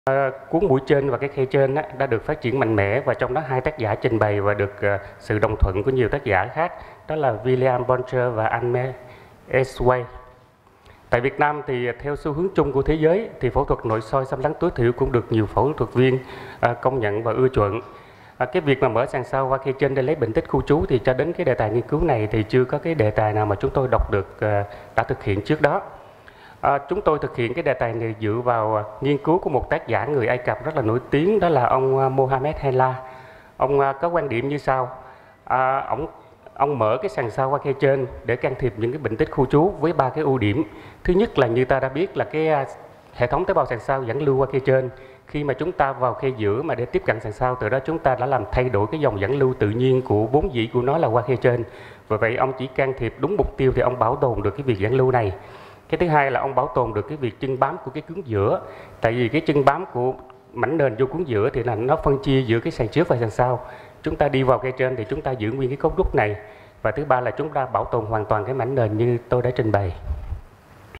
Cuốn Mũi Trên và cái Khe Trên đã được phát triển mạnh mẽ, và trong đó hai tác giả trình bày và được sự đồng thuận của nhiều tác giả khác, đó là William Boncher và Anne Esway. Tại Việt Nam thì theo xu hướng chung của thế giới thì phẫu thuật nội soi xâm lấn tối thiểu cũng được nhiều phẫu thuật viên công nhận và ưa chuộng. Cái việc mà mở sàn sau qua khe trên để lấy bệnh tích khu trú thì cho đến cái đề tài nghiên cứu này thì chưa có cái đề tài nào mà chúng tôi đọc được đã thực hiện trước đó. Chúng tôi thực hiện cái đề tài này dựa vào nghiên cứu của một tác giả người Ai Cập rất là nổi tiếng, đó là ông Mohamed Hela. Ông có quan điểm như sau: ông mở cái sàn sau qua khe trên để can thiệp những cái bệnh tích khu trú với ba cái ưu điểm. Thứ nhất là như ta đã biết là cái hệ thống tế bào sàn sau dẫn lưu qua khe trên. Khi mà chúng ta vào khe giữa mà để tiếp cận sàn sau, từ đó chúng ta đã làm thay đổi cái dòng dẫn lưu tự nhiên của vốn dĩ của nó là qua khe trên. Vì vậy ông chỉ can thiệp đúng mục tiêu thì ông bảo tồn được cái việc dẫn lưu này. Cái thứ hai là ông bảo tồn được cái việc chân bám của cái cuống giữa. Tại vì cái chân bám của mảnh nền vô cuống giữa thì là nó phân chia giữa cái sàn trước và sàn sau. Chúng ta đi vào khe trên thì chúng ta giữ nguyên cái cấu trúc này. Và thứ ba là chúng ta bảo tồn hoàn toàn cái mảnh nền như tôi đã trình bày.